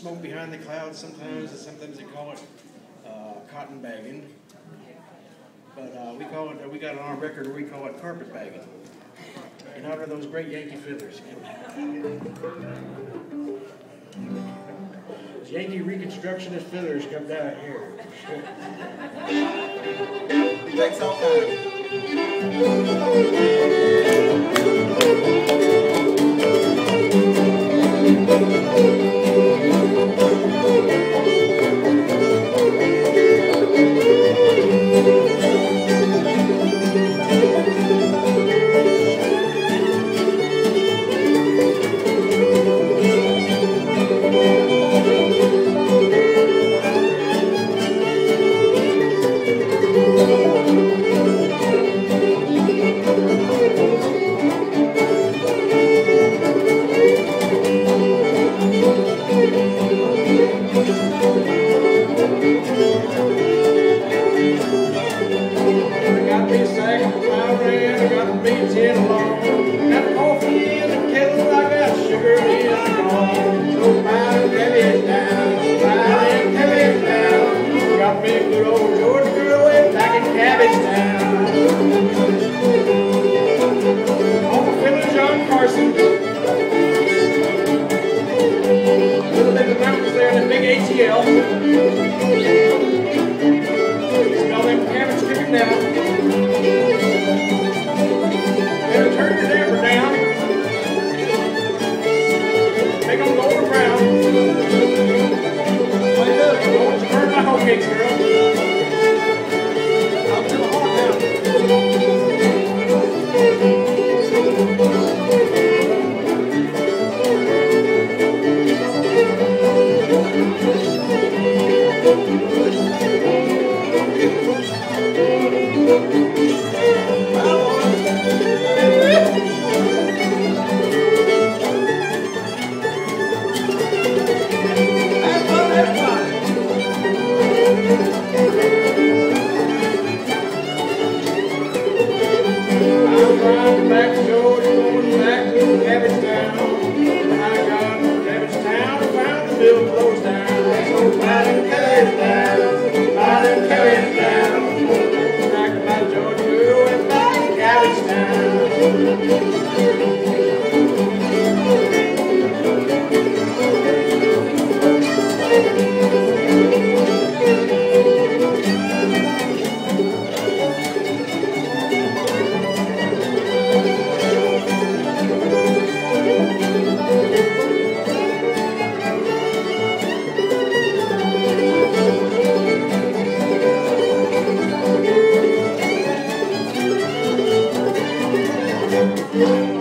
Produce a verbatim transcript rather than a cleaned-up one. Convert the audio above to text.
smoke behind the clouds sometimes, and sometimes they call it uh, cotton bagging. But uh, we call it, we got it on our record where we call it carpet bagging. In honor of those great Yankee fiddlers. Yankee Reconstructionist fiddlers come down here. It takes all kinds. Yeah.